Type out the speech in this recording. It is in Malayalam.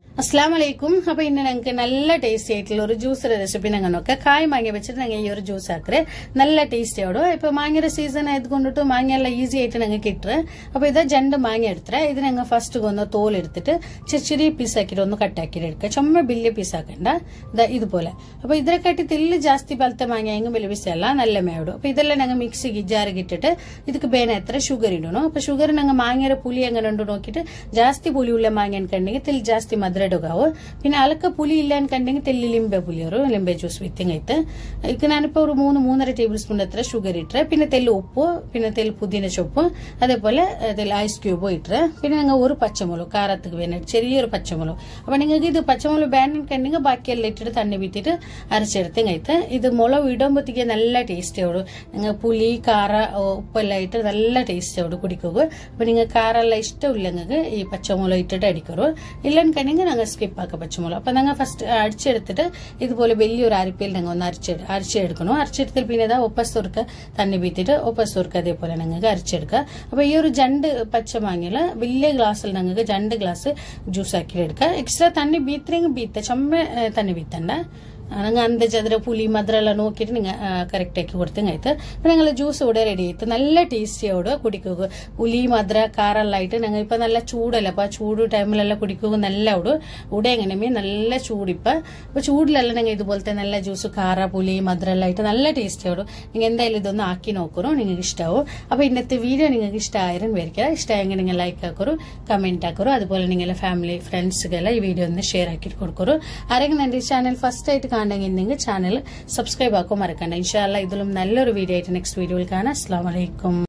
Assalamualaikum. Apa ini nangke nalla taste ആയിട്ടുള്ള ഒരു ജ്യൂസ് റെസിപ്പി ഞങ്ങൾ നോക്കാം. കായ് മാങ്ങ വെച്ചിട്ട് ഞങ്ങൾ ഈ ഒരു ജ്യൂസ് ആക്കറേ നല്ല ടേസ്റ്റ് ആവും. ഇപ്പോ മാങ്ങയുടെ സീസൺ ആയതുകൊണ്ടിട്ട് മാങ്ങ എല്ലാം ഈസി ആയിട്ട് ഞങ്ങൾ കിട്ടറേ. അപ്പോൾ ഇത് രണ്ട് മാങ്ങ എടുത്തറേ. ഇത് ഞങ്ങൾ ഫസ്റ്റ് ഒന്ന് തോൽ എടുത്തിട്ട് ചെറിയ പീസ് ആക്കിയിട്ട് ഒന്ന് കട്ട് ആക്കി എടുക്കുക. ചുമ്മാ വലിയ പീസ് ആക്കണ്ട. ഇതുപോലെ. അപ്പോൾ ഇതിനെക്കാട്ടി തെല്ല് ಜಾಸ್ತಿ ബലത്തെ മാങ്ങയെങ്കിൽ വലിയ പീസ് അല്ല നല്ല മേടും. അപ്പോൾ ഇതെല്ലാം ഞങ്ങൾ മിക്സിക്ക് ജാറിൽ ഇട്ടിട്ട് ಇದಕ್ಕೆ ಬೇನೆ ಹತ್ರ ಶುಗರ್ ಇಡೋಣ. അപ്പോൾ ಶುಗರ್ ഞങ്ങൾ മാങ്ങയുടെ പുളി എങ്ങനെ ഉണ്ട് നോക്കിയിട്ട് ಜಾಸ್ತಿ പുളിയുള്ള മാങ്ങ എൻകണ്ടെങ്കിൽ തെല്ല് ಜಾಸ್ತಿ മധുര ಇಡೋಗಾವು. പിന്നെ അലക്ക പുളി ഇല്ല എൻകണ്ടെങ്കിൽ തെല്ല് ലിംബೆ പുളിಯರು ಲಿಂಬೆ ಜ್ಯೂಸ್ ವಿತ್ತಿಂಗ್ ಐತೆ. ಇದಕ್ಕೆ ನಾನಿപ്പോൾ ഒരു 3.5 ടേബിൾ സ്പൂൺ ಹತ್ರ ಶುಗರ್ ಇಟ್ರೆ. പിന്നെ തെല്ല് ഉപ്പ്, പിന്നെ തെല്ല് പുതിന ചൊപ്പ്, അതേപോലെ തെല്ല് ഐസ് ക്യൂബ് ഇട്രെ. പിന്നെ ഞങ്ങൾ ഒരു പച്ചമുളക് കാരத்துக்கு വേണ്ടിയിട്ട് ചെറിയൊരു പച്ചമുളക്. അപ്പോൾ നിങ്ങൾക്ക് ഇത് പച്ചമുളക് വേണമെന്നുണ്ടെങ്കിൽ ബാക്കിയെല്ലാം ഇട്ടിട്ട് തണ്ണി വിത്തിട്ട് അരച്ചെടുത്തെങ്കിൽ ಐತೆ. ഇത് മുളക് ഇടുമ്പോഴത്തേക്ക് നല്ല ടേസ്റ്റ് ആവും. നിങ്ങൾ പുളി കാര ഉപ്പെല്ലാം ഇട്ട് നല്ല ടേസ്റ്റ് ആവും കുടിക്കുക. അപ്പോൾ നിങ്ങൾ കാരെല്ലാം ഇഷ്ടമില്ലെങ്കിൽ ഈ പച്ചമുളക് ഇട്ടിട്ട് അടിക്കറു. ഇല്ലെന്നുണ്ടെങ്കിൽ ഞങ്ങൾ സ്കിപ്പ് ആക്കുക പച്ചമുളക്. അപ്പോൾ ഞങ്ങൾ ഫസ്റ്റ് അടിച്ചെടുത്തിട്ട് ഇതുപോലെ വലിയൊരു അരിപ്പയിൽ ഞങ്ങൾ ഒന്ന് അരച്ചെടുക്കണം. അരച്ചെടുത്തിൽ പിന്നെ ഇതാ ഒപ്പസുർക്ക തണ്ണി വീത്തിട്ട് ഒപ്പസുർക്ക അതേപോലെ ഞങ്ങൾക്ക് അരച്ചെടുക്കുക. അപ്പോൾ ഈ ഒരു രണ്ട് പച്ചമാങ്ങയില് വലിയ ഗ്ലാസ്സിൽ ഞങ്ങൾക്ക് 2 ഗ്ലാസ് ജ്യൂസ് ആക്കി എടുക്കുക. എക്സ്ട്രാ തണ്ണി ബീത്തെങ്കിൽ ബീത്ത ചുമ്മ തണ്ണി ബീത്തണ്ട. നിങ്ങൾ അന്തജാതിര പുളി മധുര എല്ലാം നോക്കിയിട്ട് നിങ്ങൾ കറക്റ്റ് ആക്കി കൊടുത്തെങ്കിൽ അപ്പൊ ഞങ്ങൾ ജ്യൂസ് ഇവിടെ റെഡി ആയിട്ട് നല്ല ടേസ്റ്റിയോട് കുടിക്കുക. പുളി മധുര കാറെല്ലാം ആയിട്ട് ഞങ്ങൾ ഇപ്പൊ നല്ല ചൂടല്ല. അപ്പൊ ആ ചൂട് ടൈമിലെല്ലാം കുടിക്കുക നല്ല ഇവിടെ എങ്ങനെയുമേ നല്ല ചൂടിപ്പോ. അപ്പൊ ചൂടിലെല്ലാം ഞങ്ങൾ ഇതുപോലത്തെ നല്ല ജ്യൂസ് കാറ പുളി മധുര എല്ലാം ആയിട്ട് നല്ല ടേസ്റ്റിയോട് നിങ്ങൾ എന്തായാലും ഇതൊന്ന് ആക്കി നോക്കറോ നിങ്ങൾക്ക് ഇഷ്ടാവും. അപ്പൊ ഇന്നത്തെ വീഡിയോ നിങ്ങൾക്ക് ഇഷ്ടമായാലും വരിക. ഇഷ്ടമായെങ്കിൽ നിങ്ങൾ ലൈക്ക് ആക്കറോ കമന്റ് ആക്കറോ. അതുപോലെ നിങ്ങളുടെ ഫാമിലി ഫ്രണ്ട്സുകളെ ഈ വീഡിയോ ഒന്ന് ഷെയർ ആക്കി കൊടുക്കറോ. ആരെങ്കിലും എന്റെ ചാനൽ ഫസ്റ്റ് ആയിട്ട് കാണണമെങ്കിൽ ചാനൽ സബ്സ്ക്രൈബ് ആക്കാൻ മറക്കണ്ട. ഇൻഷാ അല്ലാഹ് ഇതിലും നല്ലൊരു വീഡിയോ ആയിട്ട് നെക്സ്റ്റ് വീഡിയോയിൽ കാണാം. അസ്സലാമു അലൈക്കും.